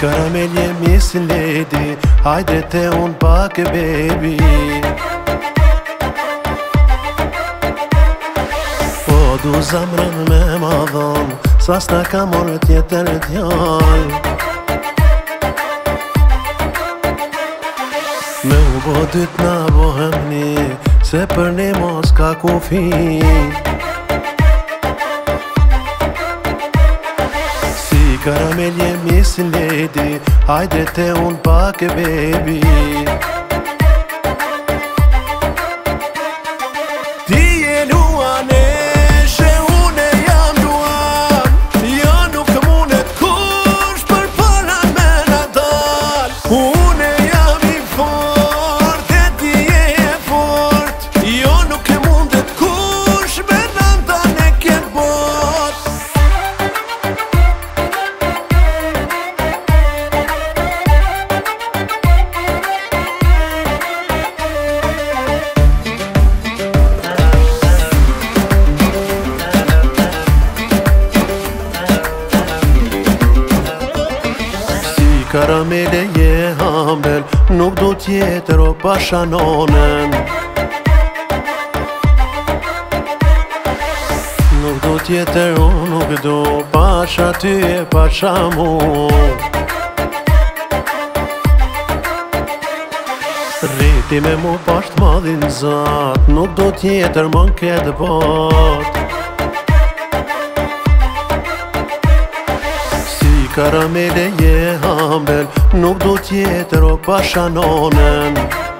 Karamel yemişsin lady, haydi te unë pak baby. Po du zamrën me ma dhon, sa s'ta ka morë tjetër t'jall. Me u bo dyt na bohem ni, se për ne mos ka kufi. Karamel yemişsin lady, haydi te unë pak baby. Ti je luane, she une jam luan, jo nuk mundet kush për para me na dal. Une jam I fort, e ti je fort, jo nuk mundet kush me na ndan e kjet bot. Karamele je hambel, nuk du tjetër o pashanonen. Nuk du tjetër o nuk du, pasha ty e pasha mu. Rriti me mu pasht madhin zat, nuk du tjetër më n'ket bot. Karamele je hambel, nuk du tjetër o pashanonen.